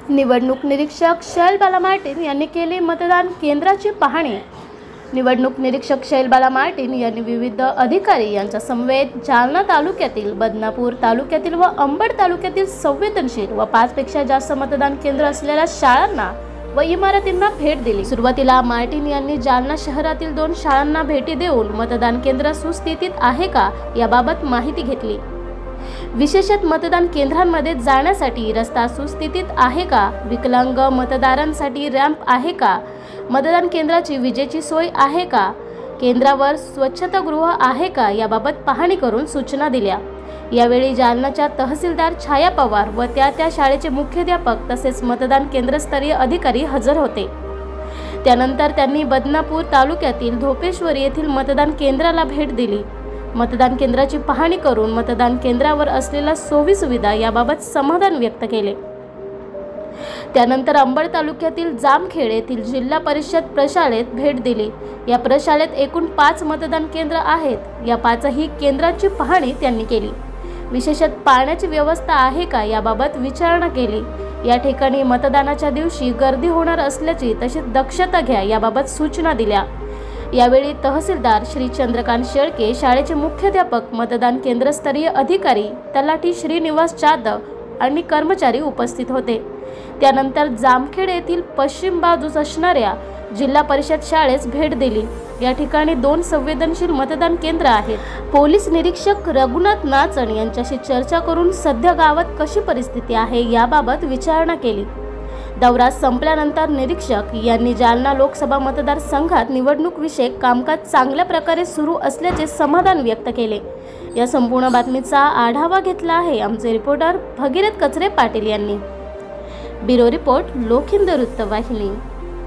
निवडणूक निरीक्षक शैलबाला मार्टिन यांनी केली मतदान केंद्राची पाहणी। निवडणूक निरीक्षक शैलबाला मार्टिन यांनी विविध अधिकारी यांच्या समवेत जालना तालुक्यातील, बदनापूर तालुक्यातील व अंबड तालुक्यातील संवेदनशील व 5 पेक्षा जास्त मतदान केंद्र असलेल्या शाळांना व इमारतींना भेट दिली। सुरुवातीला मार्टिन यांनी जालना शहरातील 2 शाळांना भेटी देऊन मतदान केंद्र सुस्थितीत आहे का याबाबत माहिती घेतली। विशेषतः मतदान केंद्रांमध्ये जाण्यासाठी रस्ता सुस्थितीत आहे का, विकलांग मतदारांसाठी रॅम्प आहे का, मतदान केंद्राची विजेची सोय आहे का, केंद्रावर स्वच्छतागृह आहे का याबाबत पाहणी करून सूचना दिल्या। यावेळी जालनाच्या तहसीलदार छाया पवार व त्या शाळेचे मुख्याध्यापक तसेच मतदान केंद्रस्तरीय अधिकारी हजर होते। त्यानंतर त्यांनी बदनापूर तालुक्यातील धोपेश्वरी येथील मतदान केंद्राला भेट दिली। मतदान केंद्राची पाहणी करून मतदान केंद्रावर असलेल्या सोयी सुविधा याबाबत समाधान व्यक्त केले। त्यानंतर अंबड तालुक्यातील जामखेड येथील जिल्हा परिषद प्रशालेत भेट दिली। या प्रशालेत एकूण 5 मतदान केंद्र आहेत। या 5ही केंद्राची पाहणी त्यांनी केली। विशेषतः पाण्याची व्यवस्था आहे का याबाबत विचारणा केली। या ठिकाणी मतदानाच्या दिवशी गर्दी होणार असल्याची तसेच दक्षता घ्या याबाबत सूचना दिल्या। यावेळी तहसीलदार श्री चंद्रकांत शेळके, शाळेचे मुख्याध्यापक, मतदान केंद्रस्तरीय अधिकारी, तलाठी श्रीनिवास जाधव आणि कर्मचारी उपस्थित होते। त्यानंतर जामखेड येथील पश्चिम बाजूस असणाऱ्या जिल्हा परिषद शाळेस भेट दिली। या ठिकाणी 2 संवेदनशील मतदान केंद्र आहेत। पोलीस निरीक्षक रघुनाथ नाचण यांच्याशी चर्चा करून सध्या गावात कशी परिस्थिती आहे याबाबत विचारणा केली। दौरा संपल्यानंतर निरीक्षक यांनी जालना लोकसभा मतदारसंघात निवडणूक विषयक कामकाज चांगल्या प्रकारे सुरू असल्याचे समाधान व्यक्त केले। या संपूर्ण बातमीचा आढावा घेतला आहे आमचे रिपोर्टर भगीरथ कचरे पाटील यांनी। ब्युरो रिपोर्ट, लोखिंद वृत्तवाहिनी।